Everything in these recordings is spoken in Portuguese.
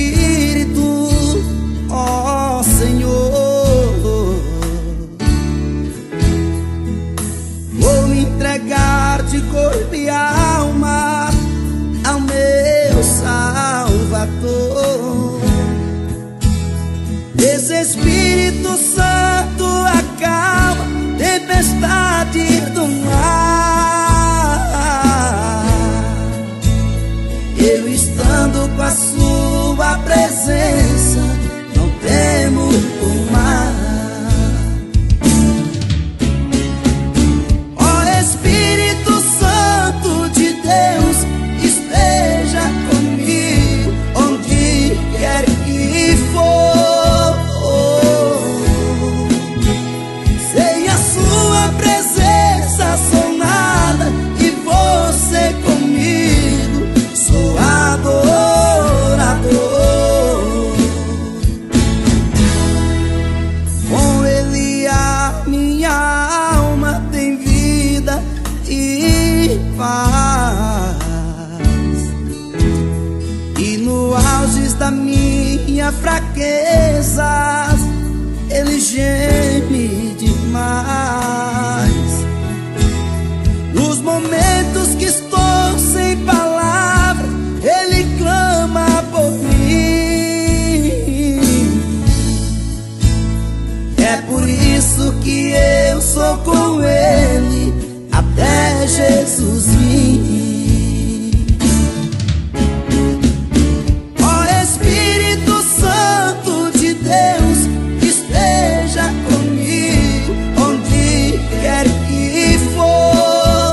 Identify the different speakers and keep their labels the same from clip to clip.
Speaker 1: Espírito, ó Senhor, vou me entregar de corpo e alma ao meu Salvador. Esse Espírito Santo acalma tempestade do mar. Eu estando com a sua presença, não temo o mar. Ó Espírito Santo de Deus, esteja comigo onde quer que for. Sem a sua presença sou nada, e você comigo sou adorador. Com Ele a minha alma tem vida e paz, e no auge da minha fraqueza Ele geme demais. Nos momentos que estou sem palavras, Ele clama por mim. É por isso que eu sou com Ele até Jesus vir. Ó Espírito Santo de Deus, esteja comigo onde quer que for.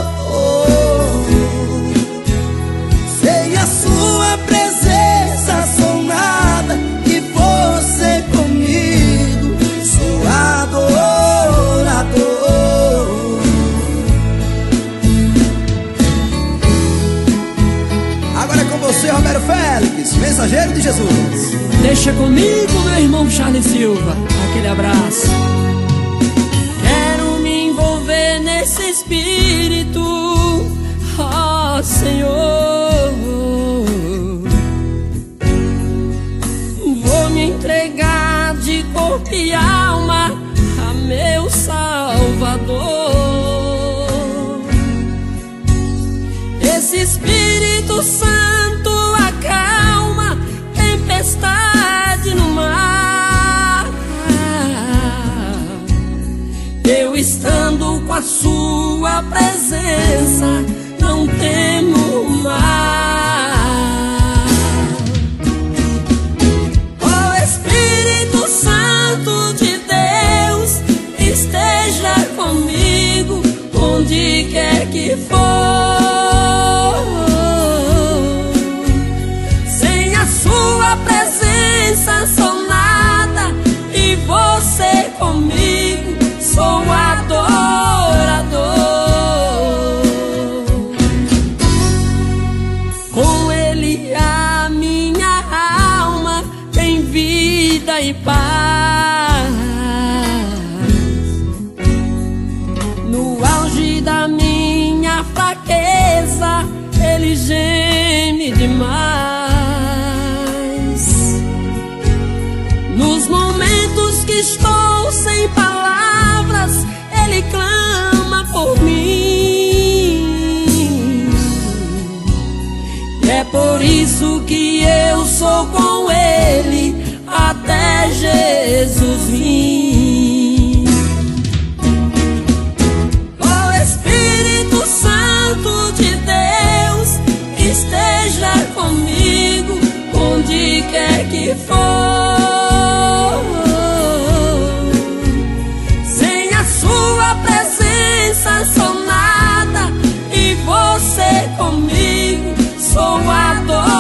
Speaker 1: Sem a sua presença sou nada, e você comigo sou adorador. Agora é com você, Romero Félix, mensageiro de Jesus.
Speaker 2: Deixa comigo, meu irmão Charles Silva, aquele abraço. Quero me envolver nesse Espírito, ó Senhor. Vou me entregar de corpo e alma a meu Salvador. Esse Espírito Santo acalma tempestade no mar. Eu estando com a sua presença, não temo mais. Ó Espírito Santo de Deus, esteja comigo onde quer que for. Sem a sua presença sou nada, e você comigo sou adorador. Com Ele a minha alma tem vida e paz. No auge da minha fraqueza Ele geme demais. Nos momentos que estou sem palavras, Ele clama por mim. É por isso que eu sou com Ele até Jesus vir. Ó Espírito Santo de Deus, esteja comigo onde quer que for. Sem a sua presença sou nada, e você comigo sou adorador.